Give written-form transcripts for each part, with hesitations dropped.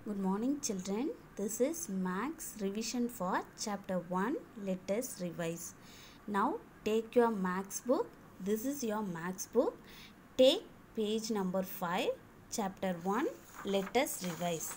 Good morning children. This is Max revision for chapter 1. Let us revise. Now take your Max book. This is your Max book. Take page number 5, chapter 1. Let us revise.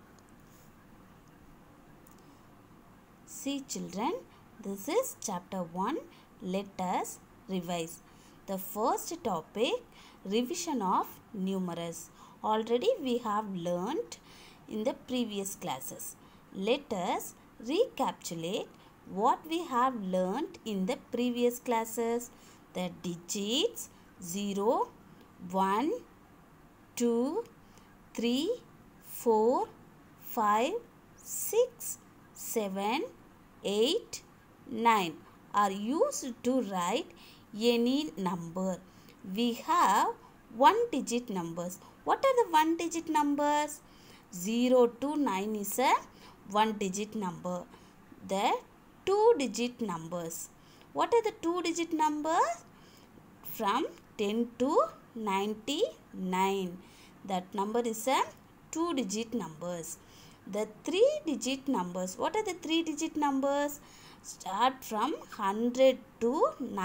See children, this is chapter 1. Let us revise. The first topic, revision of numerals. Already we have learnt in the previous classes. Let us recapitulate what we have learnt in the previous classes. The digits 0, 1, 2, 3, 4, 5, 6, 7, 8, 9 are used to write any number. We have one digit numbers. What are the one digit numbers? 0 to 9 is a one digit number. The two digit numbers. What are the two digit numbers? From 10 to 99. That number is a two digit numbers. The three digit numbers. What are the three digit numbers? Start from 100 to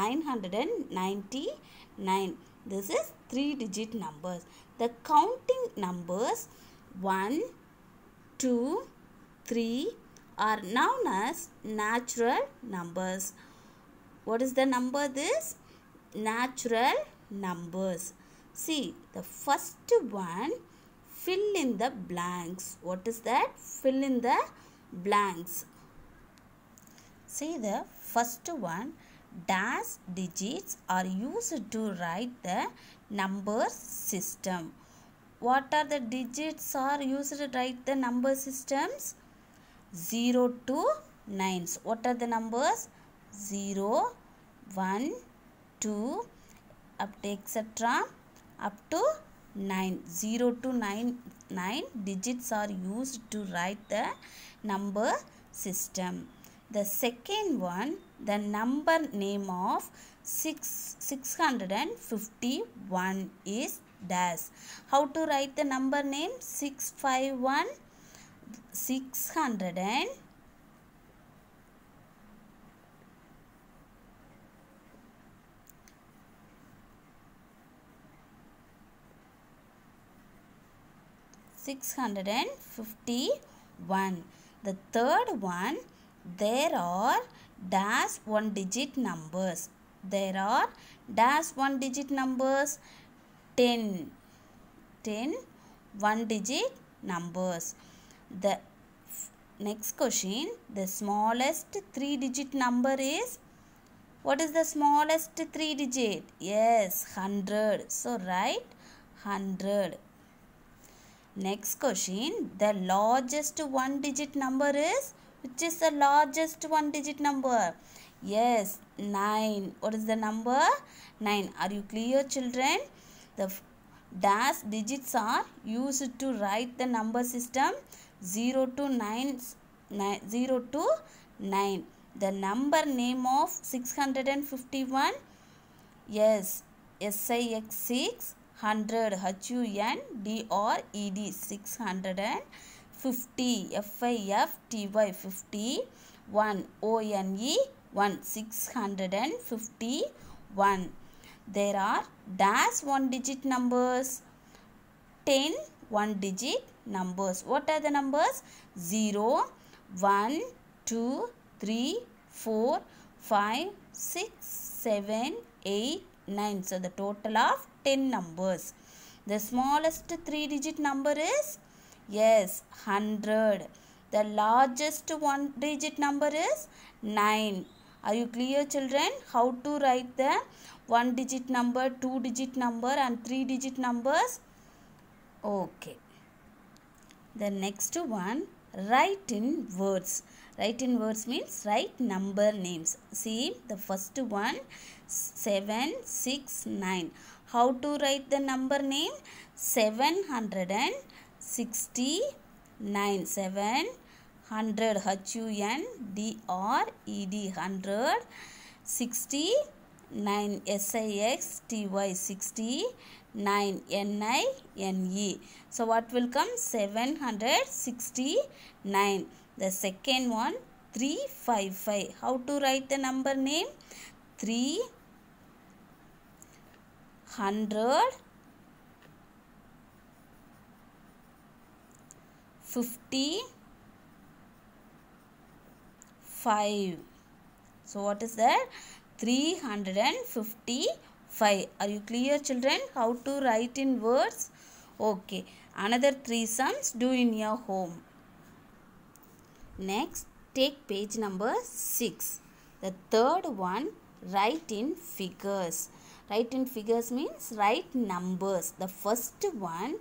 999. This is three digit numbers. The counting numbers 1, 2, 3 are known as natural numbers. What is the number this? Natural numbers. See, the first one, fill in the blanks. What is that? Fill in the blanks. See the first one, dash digits are used to write the number system. What are the digits are used to write the number systems? 0 to 9s. What are the numbers? 0, 1, 2, up to etc. up to 9. 0 to 9 digits are used to write the number system. The second one, the number name of 651 is dash. How to write the number name? 651, 600 and 651. The third one, there are dash one digit numbers. There are dash one digit numbers 10 one digit numbers. The next question, the smallest three digit number is, what is the smallest three digit? Yes, 100. So write 100. Next question, the largest one digit number is, which is the largest one digit number? Yes, 9. What is the number? 9. Are you clear children? The dash digits are used to write the number system 0 to 9. The number name of 651, yes, SIX 100, HUNDRED 650, FIFTY 50, 1 ONE 1 651. There are dash one digit numbers, 10 one digit numbers. What are the numbers? 0, 1, 2, 3, 4, 5, 6, 7, 8, 9. So the total of 10 numbers. The smallest three digit number is, yes, 100. The largest one digit number is 9. Are you clear children? How to write the one digit number, two digit number and three digit numbers? Okay. The next one, write in words. Write in words means write number names. See the first one, 769. How to write the number name? 769. 700 HUNDRED 100. 69 SIXTY 60. nine, N-I-N-E. So what will come? 769. The second one, 355. How to write the number name? 355. So what is that? 355. Are you clear, children? How to write in words? Okay. Another 3 sums do in your home. Next, take page number 6. The third one, write in figures. Write in figures means write numbers. The first one,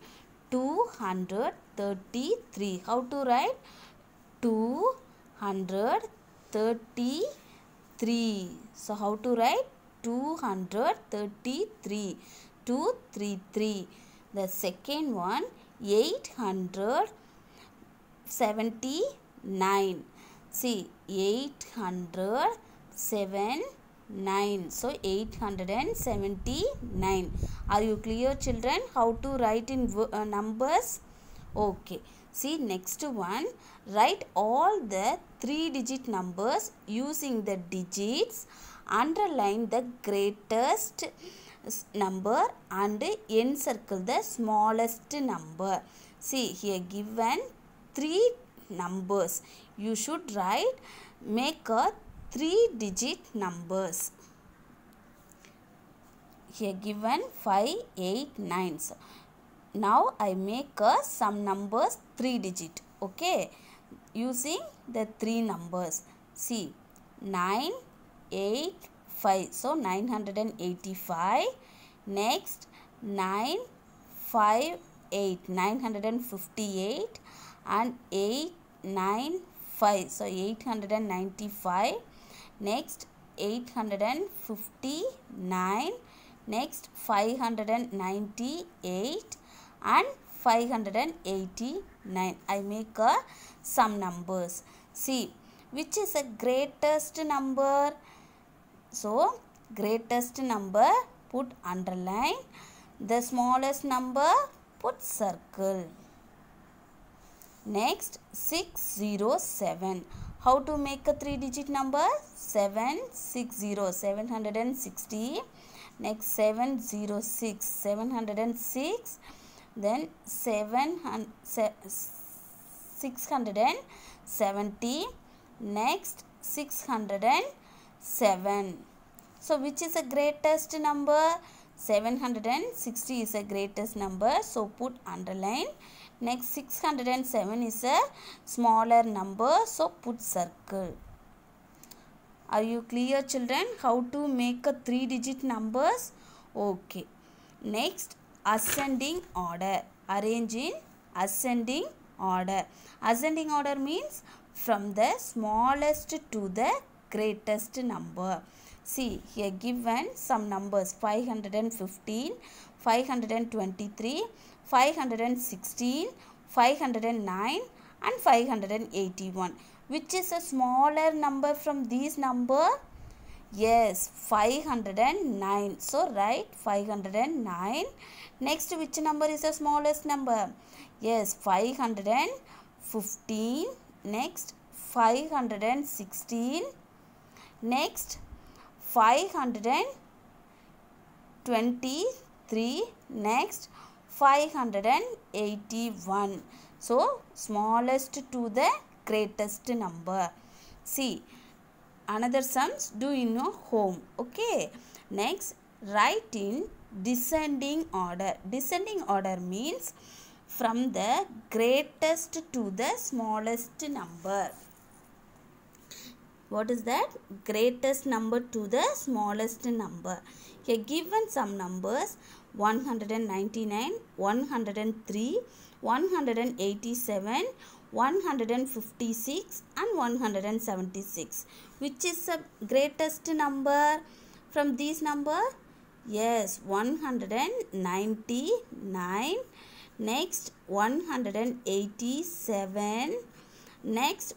233. How to write? 233. So how to write? 233. 233. The second one, 879. See, 879. So 879. Are you clear, children? How to write in numbers? Okay. See, next one, write all the 3-digit numbers using the digits. Underline the greatest number and encircle the smallest number. See, here given 3 numbers. You should write, make a 3-digit numbers. Here given 5, 8, 9. So, now I make some numbers 3-digit. Okay. Using the 3 numbers. See, 9, 8, 5. So 985. Next, 9, 5, 8. 958. And 8, 9, 5. So 895. Next, 859. Next, 598. And 589. I make some numbers. See, which is the greatest number? So, greatest number, put underline. The smallest number, put circle. Next, 607. How to make a 3-digit number? 760. 760. Next, 706. 706. Then 670. Next, 607. So which is the greatest number? 760 is the greatest number. So put underline. Next, 607 is a smaller number. So put circle. Are you clear, children? How to make a 3-digit numbers? Okay. Next, ascending order. Arrange in ascending order. Ascending order means from the smallest to the greatest number. See, here given some numbers 515, 523, 516, 509 and 581. Which is a smaller number from these number? Yes, 509. So write 509. Next, which number is the smallest number? Yes, 515. Next, 516. Next, 523. Next, 581. So, smallest to the greatest number. See, another sums do in your home. Okay. Next, write in descending order. Descending order means from the greatest to the smallest number. What is that? Greatest number to the smallest number. Here given some numbers 199, 103, 187, 156 and 176. Which is the greatest number from these number? Yes, 199. Next, 187. Next,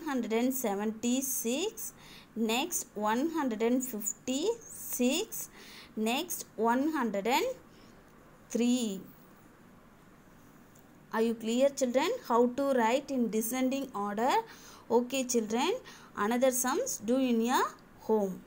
176. Next, 156. Next, 157. 3. Are you clear, children? How to write in descending order? Okay, children. Another sums do in your home.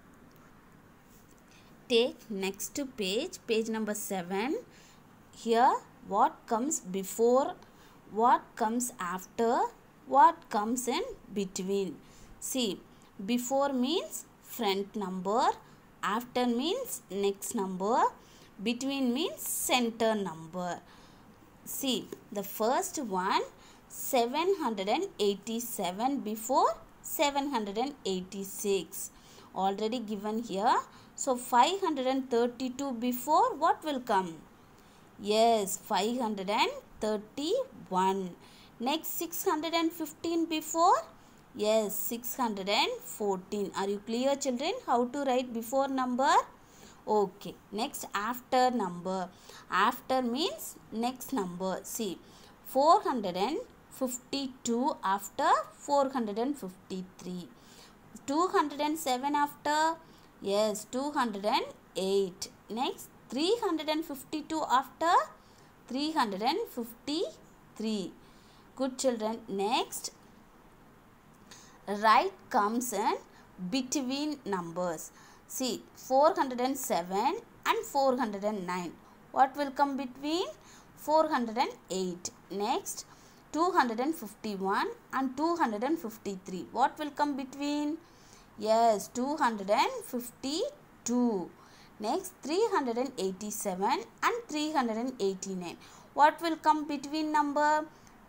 Take next page, page number 7. Here, what comes before, what comes after, what comes in between. See, before means front number, after means next number, between means center number. See, the first one, 787 before 786. Already given here. So, 532 before, what will come? Yes, 531. Next, 615 before? Yes, 614. Are you clear, children? How to write before number? Okay. Next, after number. After means next number. See, 452 after 453. 207 after? Yes, 208. Next, 352 after 353. Good, children. Next, right comes in between numbers. See, 407 and 409. What will come between? 408. Next, 251 and 253. What will come between? Yes, 252. Next, 387 and 389. What will come between number?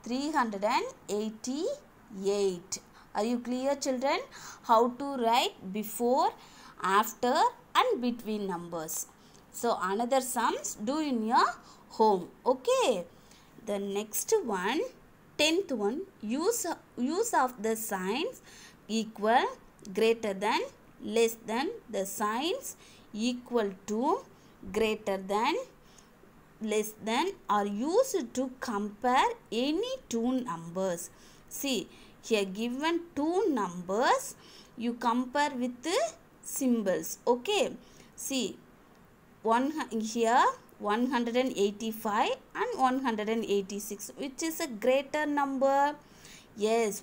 388. Are you clear, children? How to write before, after and between numbers. So, another sums do in your home. Okay. The next one, 10th one, use of the signs equal, greater than, less than. The signs equal to, greater than, less than are used to compare any two numbers. See, here given two numbers, you compare with the symbols. Okay. See, here 185 and 186. Which is a greater number? Yes,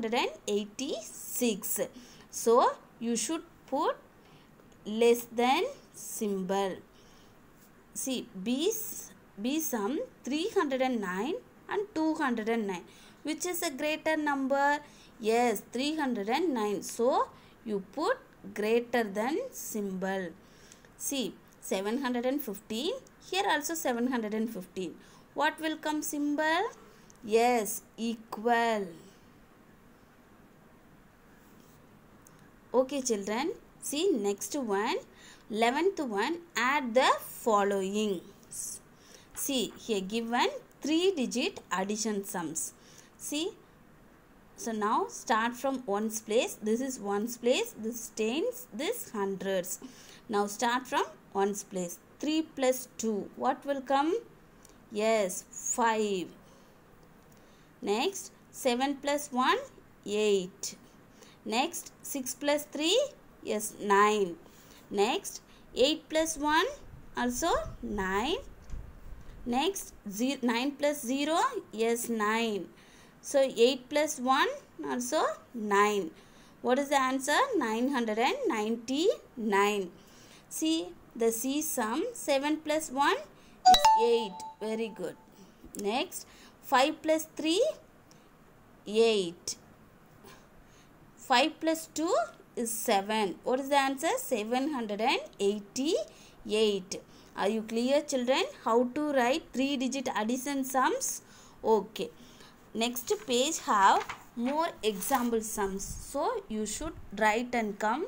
186. So, you should put less than symbol. See, B sum 309 and 209. Which is a greater number? Yes, 309. So, you put greater than symbol. See, 715. Here also 715. What will come symbol? Yes, equal. Okay, children. See, next one. 11th one, add the following. See, here given 3-digit addition sums. See, so now start from ones place. This is ones place, this tens, this hundreds. Now start from ones place. 3 plus 2, what will come? Yes, 5. Next, 7 plus 1, 8. Next, 6 plus 3, yes, 9. Next, 8 plus 1, also 9. Next, 9 plus 0, yes, 9. So, 8 plus 1, also 9. What is the answer? 999. See, the C sum, 7 plus 1 is 8. Very good. Next, 5 plus 3, 8. 5 plus 2 is 7. What is the answer? 788. Are you clear, children? How to write 3-digit addition sums? Okay. Next page have more example sums. So, you should write and come.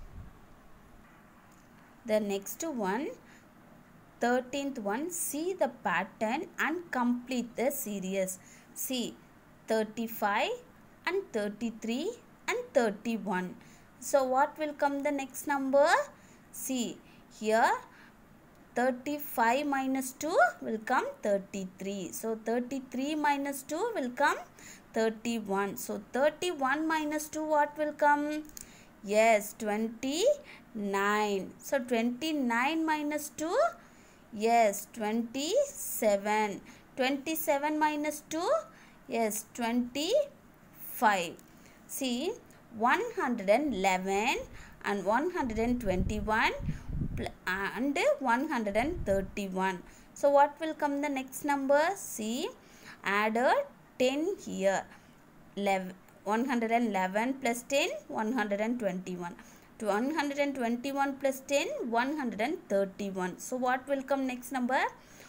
The next one, 13th one, see the pattern and complete the series. See, 35 and 33 and 31. So, what will come the next number? See, here 35 minus 2 will come 33. So, 33 minus 2 will come 31. So, 31 minus 2 what will come? Yes, 29. So, 29 minus 2, Yes, 27. 27 minus 2? Yes, 25. See, 111 and 121 and 131. So, what will come the next number? See, add a 10 here. 111 plus 10, 121. 121 plus 10, 131. So, what will come next number?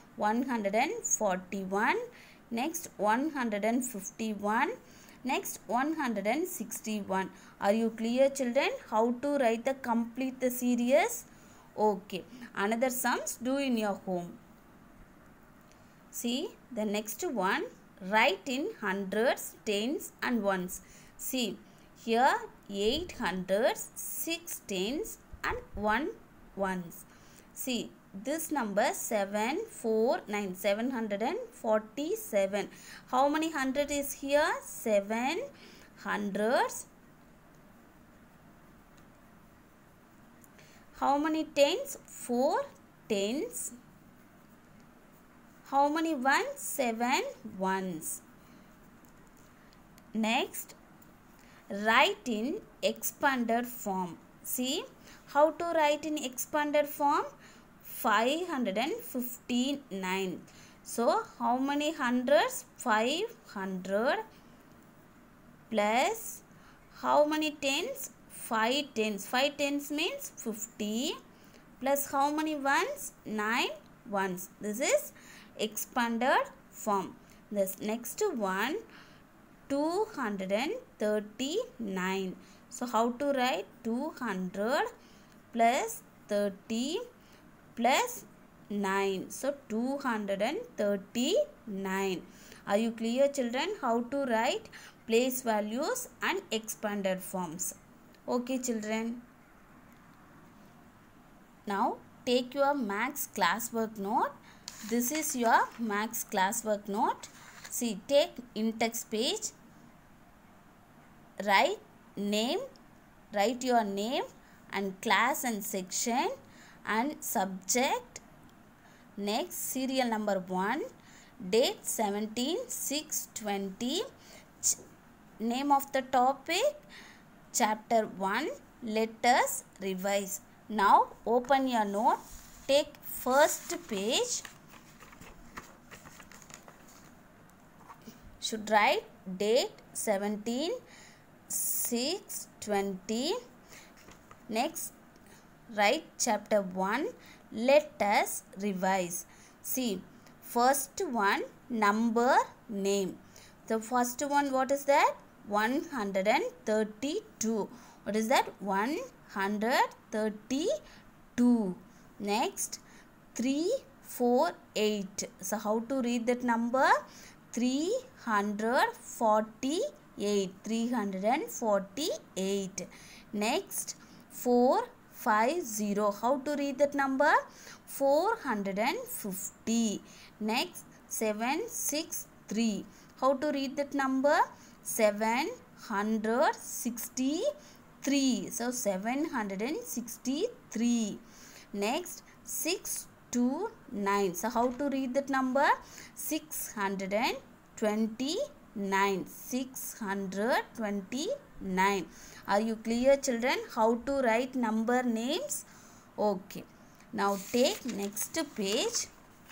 141. Next, 151. Next, 161. Are you clear, children? How to write the complete the series? Okay. Another sums do in your home. See, the next one, write in hundreds, tens and ones. See, here 8 hundreds, 6 tens and 1 ones. See, this number 749, 747. How many hundred is here? 7 hundreds. How many tens? 4 tens. How many ones? 7 ones. Next, write in expanded form. See, how to write in expanded form? 559. So, how many hundreds? 500 plus how many tens? 5 tens. 5 tens means 50 plus how many ones? 9 ones. This is expanded form. This next one, 239. So, how to write? 200 plus 30 plus 9. So, 239. Are you clear, children? How to write place values and expanded forms? Okay, children. Now, take your maths classwork note. This is your maths classwork note. See, take in-text page. Write name. Write your name and class and section and subject. Next, serial number 1. Date 17/6/20. Name of the topic, chapter 1. Let us revise. Now, open your note. Take first page. Should write date 17/6/20. Next, write chapter 1. Let us revise. See, first one, number, name. The first one, what is that? 132. What is that? 132. Next, 348. So, how to read that number? 348. 348. Next, 450. How to read that number? 450. Next, 763. How to read that number? 763. So, 763. Next, 629. So, how to read that number? 629. 629. Are you clear, children? How to write number names? Okay. Now, take next page.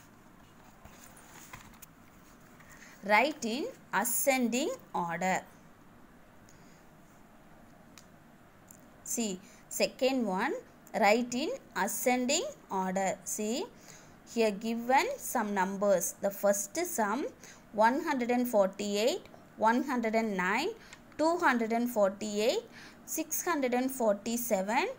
Write in ascending order. See, second one, write in ascending order. See, here given some numbers. The first sum, 148, 109, 248, 647,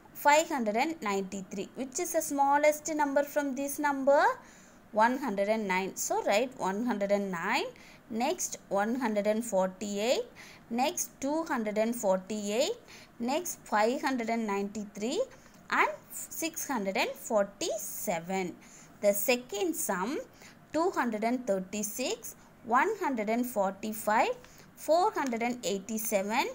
593. Which is the smallest number from this number? 109. So, write 109. Next, 148. Next, 248. Next, 593 and 647. The second sum, 236, 145, 487,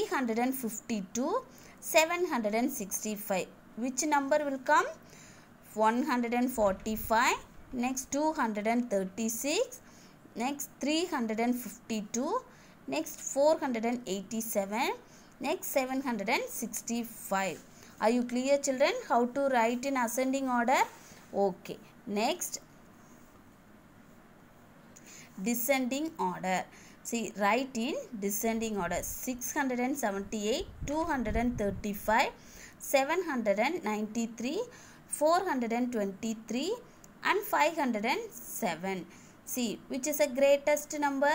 352, 765. Which number will come? 145, next 236, next 352, next 487, next 765. Are you clear, children, how to write in ascending order? Okay. Next, descending order. See, write in descending order. 678, 235, 793, 423 and 507. See, which is the greatest number?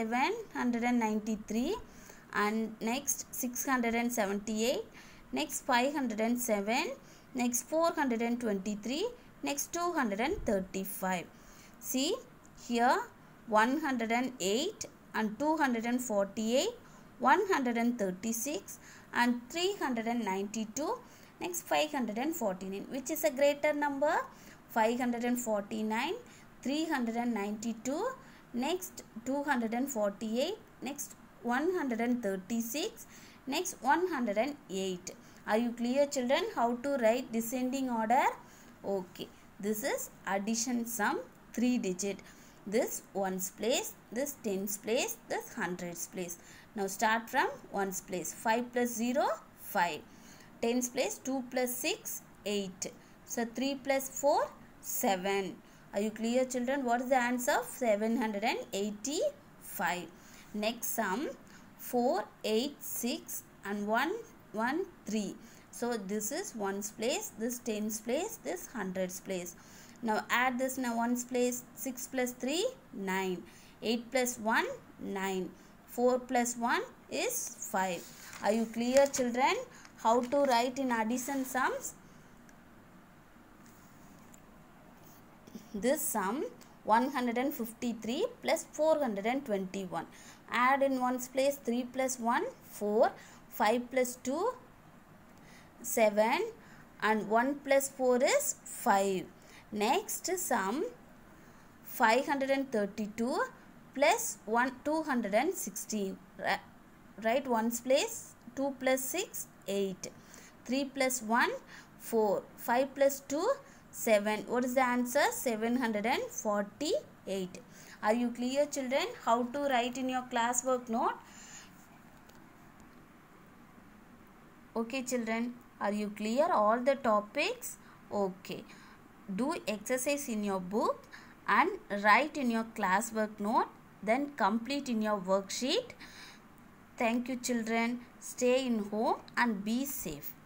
793, and next 678, next 507, next 423, next 235. See, here 108 and 248, 136 and 392, next 549. Which is a greater number? 549, 392, next 248, next 136, next 108. Are you clear, children, how to write descending order? Okay. This is addition sum 3 digit. This ones place, this tens place, this hundreds place. Now start from ones place. 5 plus 0, 5. Tens place, 2 plus 6, 8. So 3 plus 4, 7. Are you clear, children? What is the answer? 785. Next sum 4, 8, 6 and 1, 1, 3. So this is ones place, this tens place, this hundreds place. Now add this in ones place. 6 plus 3, 9. 8 plus 1, 9. 4 plus 1 is 5. Are you clear, children, how to write in addition sums? This sum 153 plus 421. Add in ones place. 3 plus 1, 4. 5 plus 2, 7. And 1 plus 4 is 5. Next sum 532 plus 216. Write ones place. 2 plus 6, 8. 3 plus 1, 4. 5 plus 2, 7. What is the answer? 748. Are you clear, children, how to write in your classwork note? Okay, children, are you clear all the topics? Okay. Do exercise in your book and write in your classwork note, then complete in your worksheet. Thank you, children. Stay in home and be safe.